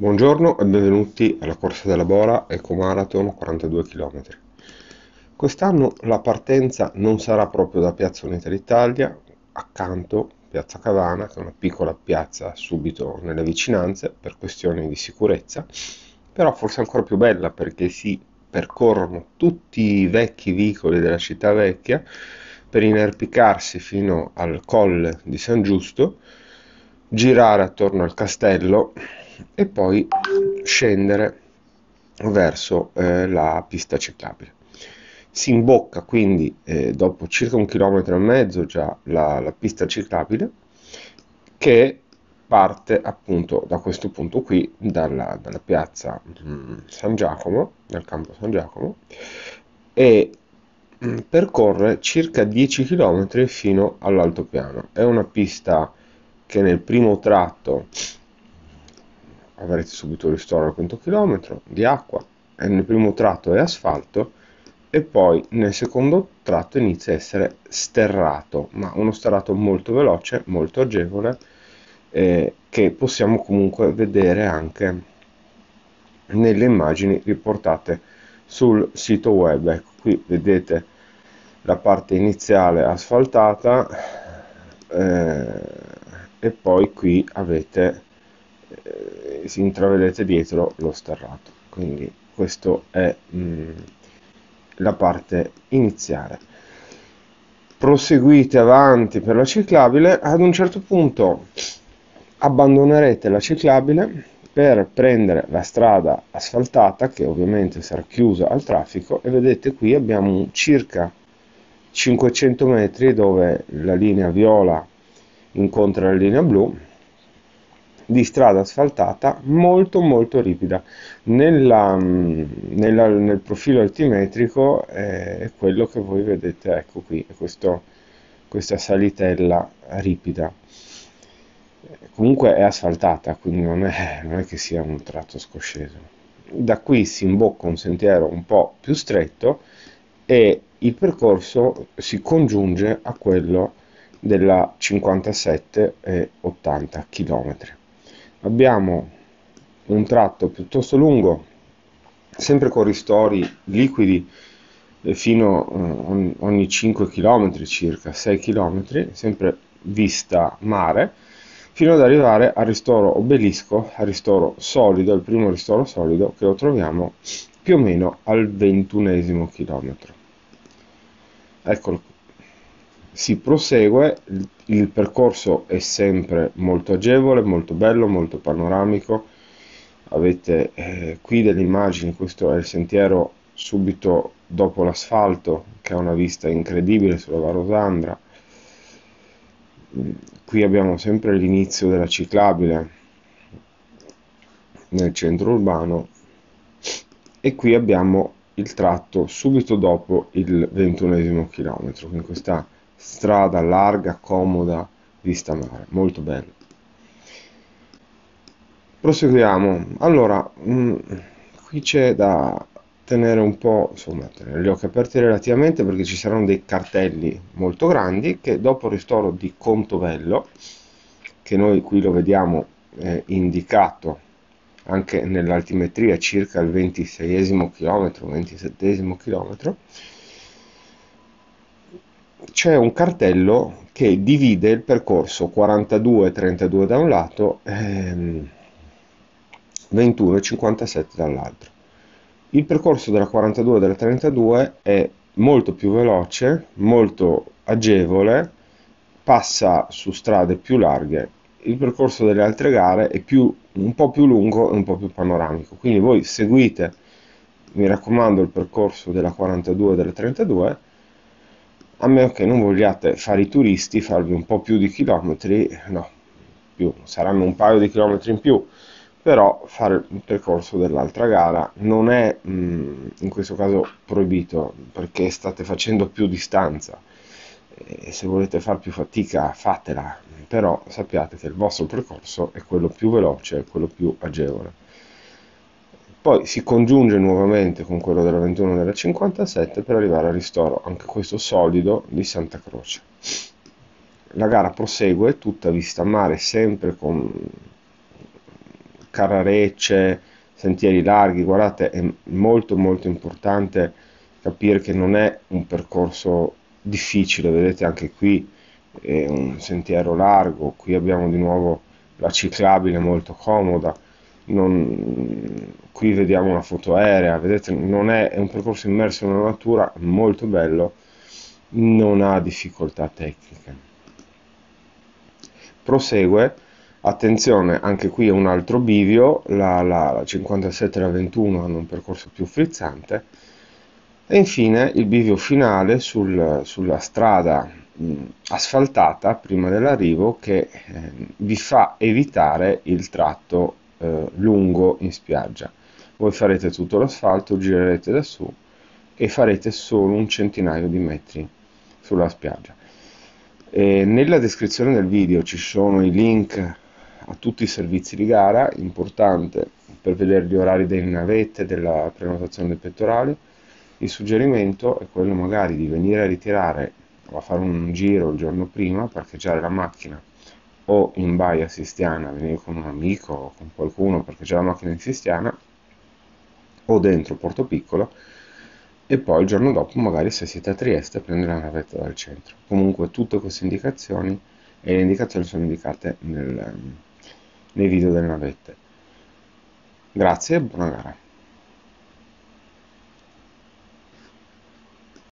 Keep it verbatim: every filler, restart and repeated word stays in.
Buongiorno e benvenuti alla corsa della Bora Eco Marathon quarantadue chilometri. Quest'anno la partenza non sarà proprio da Piazza Unità d'Italia, accanto Piazza Cavana, che è una piccola piazza subito nelle vicinanze per questioni di sicurezza, però forse ancora più bella perché si percorrono tutti i vecchi vicoli della città vecchia per inerpicarsi fino al colle di San Giusto, girare attorno al castello e poi scendere verso eh, la pista ciclabile. Si imbocca quindi eh, dopo circa un chilometro e mezzo già la, la pista ciclabile, che parte appunto da questo punto qui, dalla, dalla piazza mh, San Giacomo, dal campo San Giacomo, e mh, percorre circa dieci chilometri fino all'altopiano. È una pista che nel primo tratto avrete subito il ristoro al quinto chilometro di acqua, e nel primo tratto è asfalto e poi nel secondo tratto inizia a essere sterrato, ma uno sterrato molto veloce, molto agevole, eh, che possiamo comunque vedere anche nelle immagini riportate sul sito web. Ecco, qui vedete la parte iniziale asfaltata, eh, e poi qui avete eh, si intravedete dietro lo sterrato. Quindi questo è mh, la parte iniziale. Proseguite avanti per la ciclabile, ad un certo punto abbandonerete la ciclabile per prendere la strada asfaltata, che ovviamente sarà chiusa al traffico, e vedete qui abbiamo circa cinquecento metri dove la linea viola incontra la linea blu di strada asfaltata molto molto ripida. Nella, nella, nel profilo altimetrico è quello che voi vedete, ecco qui, questo, questa salitella ripida. Comunque è asfaltata, quindi non è, non è che sia un tratto scosceso. Da qui si imbocca un sentiero un po' più stretto e il percorso si congiunge a quello della cinquantasette e ottanta chilometri. Abbiamo un tratto piuttosto lungo, sempre con ristori liquidi fino eh, ogni cinque chilometri, circa sei chilometri, sempre vista mare, fino ad arrivare al ristoro obelisco, al ristoro solido, il primo ristoro solido, che lo troviamo più o meno al ventunesimo chilometro. Eccolo qui. Si prosegue, il, il percorso è sempre molto agevole, molto bello, molto panoramico. Avete eh, qui delle immagini, questo è il sentiero subito dopo l'asfalto, che ha una vista incredibile sulla Varosandra. Qui abbiamo sempre l'inizio della ciclabile nel centro urbano e qui abbiamo il tratto subito dopo il ventunesimo chilometro, quindi questa strada larga, comoda, vista mare, molto bella. Proseguiamo. Allora, mh, qui c'è da tenere un po', insomma, tenere gli occhi aperti relativamente, perché ci saranno dei cartelli molto grandi che dopo il ristoro di Contovello, che noi qui lo vediamo eh, indicato anche nell'altimetria circa il ventiseiesimo chilometro, ventisettesimo chilometro, c'è un cartello che divide il percorso quarantadue trentadue da un lato, ehm, ventuno cinquantasette dall'altro. Il percorso della quarantadue e della trentadue è molto più veloce, molto agevole, passa su strade più larghe. Il percorso delle altre gare è più, un po' più lungo e un po' più panoramico. Quindi voi seguite, mi raccomando, il percorso della quarantadue e della trentadue, a meno che non vogliate fare i turisti, farvi un po' più di chilometri, no, più, saranno un paio di chilometri in più, però fare il percorso dell'altra gara non è mh, in questo caso proibito, perché state facendo più distanza e se volete fare più fatica fatela, però sappiate che il vostro percorso è quello più veloce, quello più agevole. Poi si congiunge nuovamente con quello della ventuno e della cinquantasette per arrivare al ristoro, anche questo solido, di Santa Croce. La gara prosegue tutta vista a mare, sempre con Carrarecce, sentieri larghi. Guardate, è molto molto importante capire che non è un percorso difficile, vedete anche qui è un sentiero largo, qui abbiamo di nuovo la ciclabile molto comoda, non, qui vediamo una foto aerea, vedete, non è, è un percorso immerso nella natura, molto bello, non ha difficoltà tecniche. Prosegue, attenzione, anche qui è un altro bivio, la, la, la cinquantasette e la ventuno hanno un percorso più frizzante, e infine il bivio finale sul, sulla strada mh, asfaltata prima dell'arrivo che eh, vi fa evitare il tratto eh, lungo in spiaggia. Voi farete tutto l'asfalto, girerete da su e farete solo un centinaio di metri sulla spiaggia. E nella descrizione del video ci sono i link a tutti i servizi di gara, importante per vedere gli orari delle navette, della prenotazione dei pettorali. Il suggerimento è quello magari di venire a ritirare o a fare un giro il giorno prima, parcheggiare la macchina o in baia Sistiana, venire con un amico o con qualcuno, parcheggiare la macchina in Sistiana o dentro Porto Piccolo, e poi il giorno dopo magari, se siete a Trieste, prendere la navetta dal centro. Comunque tutte queste indicazioni, e le indicazioni sono indicate nel, nei video delle navette. Grazie e buona gara.